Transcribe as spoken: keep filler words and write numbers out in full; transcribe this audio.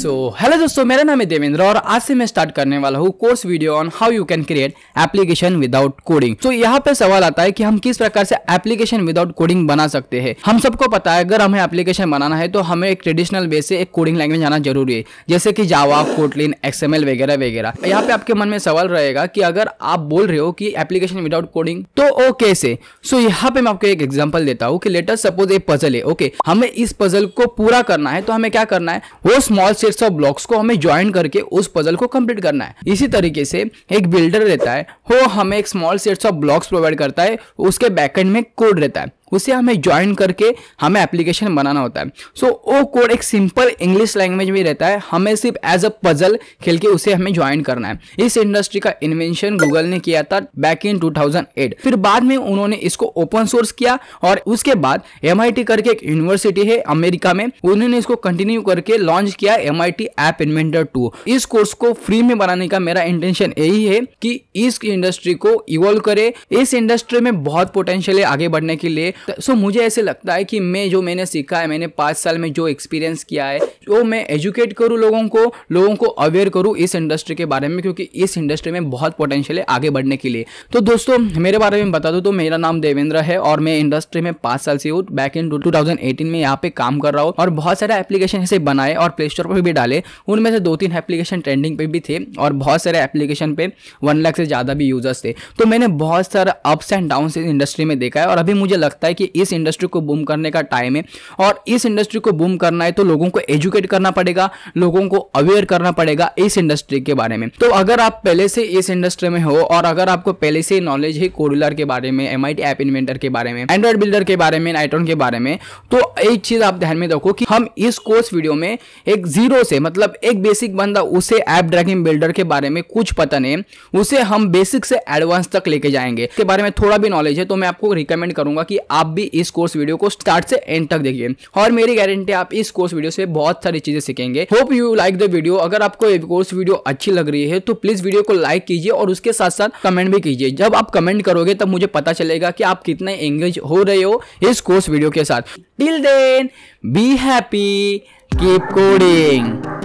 So hello दोस्तों, मेरा नाम है देवेंद्र और आज से मैं स्टार्ट करने वाला हूँ course video on how you can create application without coding. तो यहाँ पे सवाल आता है कि हम किस प्रकार से एप्लीकेशन विदाउट कोडिंग बना सकते हैं। हम सबको पता है अगर हमें एप्लीकेशन बनाना है तो हमें एक ट्रेडिशनल वे से एक कोडिंग लैंग्वेज आना जरूरी है, जैसे कि जावा, कोटलिन, एक्सएमएल वगैरह वगैरह। यहाँ पे आपके मन में सवाल रहेगा कि अगर आप बोल रहे हो कि एप्लीकेशन विदाउट कोडिंग तो ओ कैसे। सो यहाँ पे मैं आपको एक एग्जांपल देता हूँ कि लेट अस सपोज एक पजल है। ओके, हमें इस पजल को पूरा करना है तो हमें क्या करना है, वो स्मॉल सेट्स ऑफ ब्लॉक्स को हमें ज्वाइन करके उस पजल को कंप्लीट करना है। इसी तरीके से एक बिल्डर रहता है, वो हमें एक small sets of blocks provide करता है, उसके बैकएंड में कोड रहता है, उसे हमें ज्वाइन करके हमें एप्लीकेशन बनाना होता है। सो so, वो कोड एक सिंपल इंग्लिश लैंग्वेज में रहता है, हमें सिर्फ एज अ पजल खेल के उसे हमें ज्वाइन करना है। इस इंडस्ट्री का इन्वेंशन गूगल ने किया था back in two thousand eight. फिर बाद में उन्होंने इसको ओपन सोर्स किया और उसके बाद एम आई टी करके एक यूनिवर्सिटी है अमेरिका में, उन्होंने इसको कंटिन्यू करके लॉन्च किया M I T app inventor two. इस कोर्स को फ्री में बनाने का मेरा इंटेंशन यही है कि इस इंडस्ट्री को इवॉल्व करे। इस इंडस्ट्री में बहुत पोटेंशियल है आगे बढ़ने के लिए। सो so, मुझे ऐसे लगता है कि मैं जो मैंने सीखा है, मैंने पाँच साल में जो एक्सपीरियंस किया है, वो मैं एजुकेट करूँ लोगों को, लोगों को अवेयर करूँ इस इंडस्ट्री के बारे में, क्योंकि इस इंडस्ट्री में बहुत पोटेंशियल है आगे बढ़ने के लिए। तो दोस्तों मेरे बारे में बता दूँ तो मेरा नाम देवेंद्र है और मैं इंडस्ट्री में पाँच साल से हूँ। Back in two thousand eighteen में यहाँ पे काम कर रहा हूँ और बहुत सारे एप्लीकेशन ऐसे बनाए और प्ले स्टोर पर भी डाले। उनमें से दो तीन एप्लीकेशन ट्रेंडिंग पे भी थे और बहुत सारे एप्लीकेशन पे वन लाख से ज़्यादा भी यूजर्स थे। तो मैंने बहुत सारा अप्स एंड डाउन्स इस इंडस्ट्री में देखा है और अभी मुझे लगता है कि इस इंडस्ट्री को बूम करने का टाइम है। और इस इंडस्ट्री को बूम करना है तो लोगों को एजुकेट करना पड़ेगा, लोगों को अवेयर करना पड़ेगा इस इंडस्ट्री के बारे में। तो अगर आप पहले से इस इंडस्ट्री में हो और अगर आपको पहले से नॉलेज है कोडुलर के बारे में, M I T app inventor के बारे में, एंड्रॉइड बिल्डर के बारे में, नाइट्रॉन के बारे में, तो एक चीज आप ध्यान में रखो कि हम इस कोर्स वीडियो में एक जीरो से, मतलब एक बेसिक बंदा उसे ऐप ड्रैगिंग बिल्डर के बारे में कुछ पता नहीं, उसे हम बेसिक से एडवांस तक लेके जाएंगे। इसके बारे में थोड़ा भी नॉलेज है तो मैं आपको रिकमेंड करूंगा कि आप भी इस कोर्स वीडियो को स्टार्ट से एंड तक देखिए और मेरी गारंटी आप इस कोर्स वीडियो से बहुत सारी चीजें सीखेंगे। Hope you like the video. अगर आपको ये कोर्स वीडियो अच्छी लग रही है तो प्लीज वीडियो को लाइक कीजिए और उसके साथ साथ कमेंट भी कीजिए। जब आप कमेंट करोगे तब मुझे पता चलेगा कि आप कितने एंगेज हो रहे हो इस कोर्स वीडियो के साथ। Till then be happy, keep coding.